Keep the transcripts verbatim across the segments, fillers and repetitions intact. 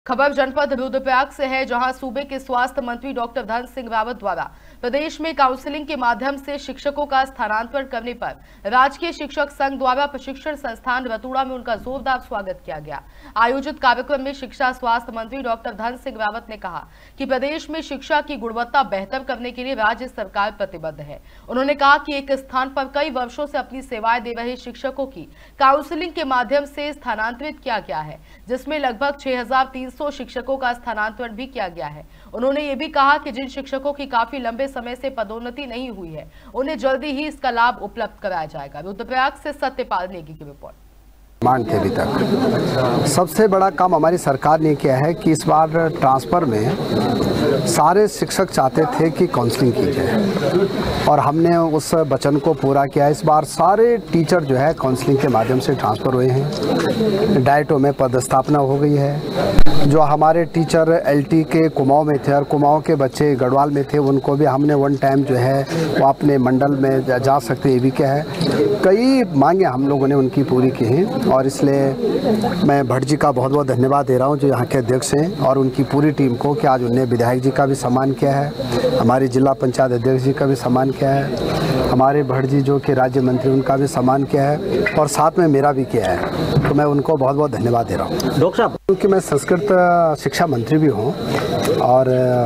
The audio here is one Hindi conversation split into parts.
खबर जनपद रुद्रप्रयाग से है, जहां सूबे के स्वास्थ्य मंत्री डॉक्टर धन सिंह रावत द्वारा प्रदेश में काउंसलिंग के माध्यम से शिक्षकों का स्थानांतरण करने पर राजकीय शिक्षक संघ द्वारा प्रशिक्षण संस्थान रतूड़ा में उनका जोरदार स्वागत किया गया। आयोजित कार्यक्रम में शिक्षा स्वास्थ्य मंत्री डॉक्टर धन सिंह रावत ने कहा कि प्रदेश में शिक्षा की गुणवत्ता बेहतर करने के लिए राज्य सरकार प्रतिबद्ध है। उन्होंने कहा कि एक स्थान पर कई वर्षों से अपनी सेवाएं दे रहे शिक्षकों की काउंसलिंग के माध्यम से स्थानांतरित किया गया है, जिसमें लगभग छह हजार तीन सौ शिक्षकों का स्थानांतरण भी किया गया है। उन्होंने ये भी कहा कि जिन शिक्षकों की काफी लंबे समय से पदोन्नति नहीं हुई है, उन्हें जल्दी ही इसका लाभ उपलब्ध कराया जाएगा। रुद्रप्रयाग से सत्यपाल नेगी की रिपोर्ट। मान के अभी तक सबसे बड़ा काम हमारी सरकार ने किया है कि इस बार ट्रांसफर में सारे शिक्षक चाहते थे कि काउंसलिंग की जाए और हमने उस वचन को पूरा किया। इस बार सारे टीचर जो है काउंसलिंग के माध्यम से ट्रांसफ़र हुए हैं। डाइटों में पदस्थापना हो गई है। जो हमारे टीचर एलटी के कुमाऊं में थे और कुमाऊं के बच्चे गढ़वाल में थे, उनको भी हमने वन टाइम जो है वो अपने मंडल में जा सकते, ये भी क्या है। कई मांगे हम लोगों ने उनकी पूरी की हैं और इसलिए मैं भट्ट जी का बहुत बहुत धन्यवाद दे रहा हूं, जो यहाँ के अध्यक्ष हैं, और उनकी पूरी टीम को कि आज उन्हें विधायक जी का भी सम्मान किया है, हमारी जिला पंचायत अध्यक्ष जी का भी सम्मान किया है, हमारे भट्ट जी जो कि राज्य मंत्री उनका भी सम्मान किया है और साथ में मेरा भी किया है। तो मैं उनको बहुत बहुत धन्यवाद दे रहा हूँ। डॉक्टर साहब, क्योंकि मैं संस्कृत शिक्षा मंत्री भी हूँ और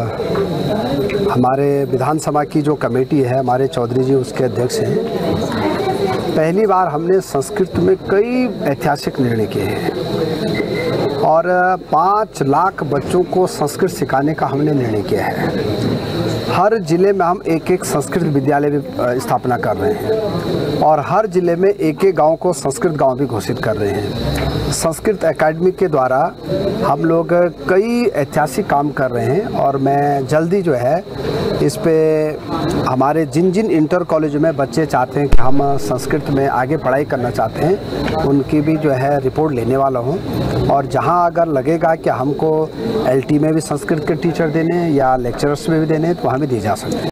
हमारे विधानसभा की जो कमेटी है, हमारे चौधरी जी उसके अध्यक्ष हैं। पहली बार हमने संस्कृत में कई ऐतिहासिक निर्णय किए हैं और पाँच लाख बच्चों को संस्कृत सिखाने का हमने निर्णय किया है। हर जिले में हम एक एक संस्कृत विद्यालय भी स्थापना कर रहे हैं और हर जिले में एक एक गांव को संस्कृत गांव भी घोषित कर रहे हैं। संस्कृत एकेडमी के द्वारा हम लोग कई ऐतिहासिक काम कर रहे हैं और मैं जल्दी जो है इस पे हमारे जिन जिन इंटर कॉलेज में बच्चे चाहते हैं कि हम संस्कृत में आगे पढ़ाई करना चाहते हैं, उनकी भी जो है रिपोर्ट लेने वाला हूं और जहां अगर लगेगा कि हमको एलटी में भी संस्कृत के टीचर देने या लेक्चरर्स में भी देने, तो वहाँ भी दिए जा सकते हैं।